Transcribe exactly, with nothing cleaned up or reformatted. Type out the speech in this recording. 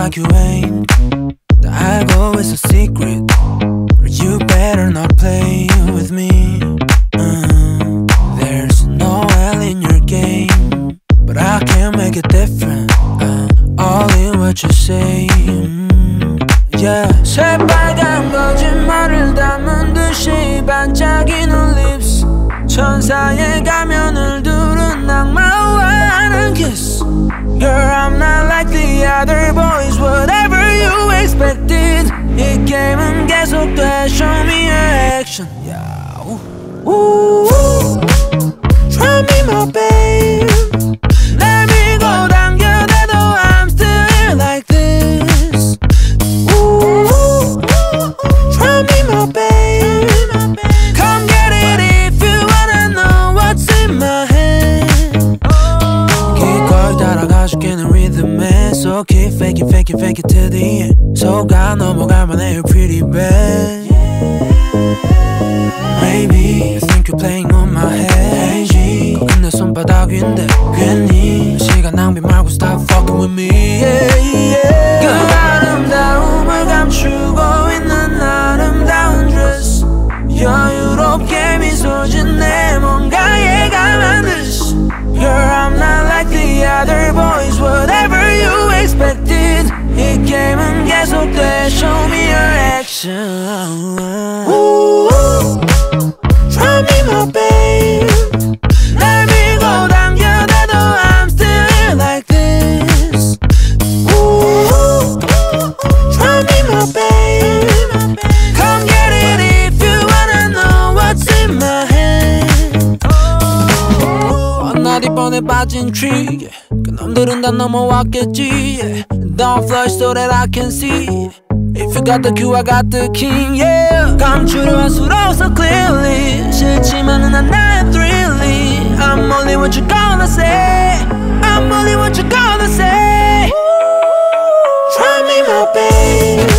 like you ain't. The 알고 it's a secret. You better not play with me. uh, There's no L in your game, but I can make it different. uh, All in what you say. mm, Yeah. 새빨간 거짓말을 담은 듯이 반짝이는 lips. 천사의 가면을 두른 악마와 하는 kiss. Girl, I'm not like the other boys. Whatever you expected, 이 게임은 계속돼. Show me your action. Yeah. Ooh. Ooh. Try me, my babe. 날 밀고 당겨대도 I'm still here like this. Ooh. Try me, my babe. Come get it if you wanna know what's in my hand. 기꺼이 따라가줄게는 rhythm에. So keep fake it, fake it, fake it till the end. 속아 넘어갈만 해, you're pretty bad. Maybe you think you're playing on my head. Hey, 거긴 내 손바닥 위인데 괜히 시간 낭비 말고 stop fucking with me. Yeah, yeah. 그 아름다움을 감추고 있는 아름다운 dress. 여유롭게 미소 짓네 뭔가 예감한 듯이. Girl, I'm not like the other boys. Whatever you expected, 이 게임은 계속돼. Show me your action. Ooh, try me, my babe. 날 밀고 당겨대도 I'm still here like this. Ooh, try me, my babe. Come get it if you wanna know what's in my hand. 날 이번에 빠진 tree. 그놈들은 다 넘어왔겠지. yeah. Don't flush so that I can see. If you got the cue, I got the king, yeah. 감추려 할수록 so clearly. 싫지만은 난 나의 thrilling. I'm only what you're gonna say. I'm only what you're gonna say. Try me, my babe.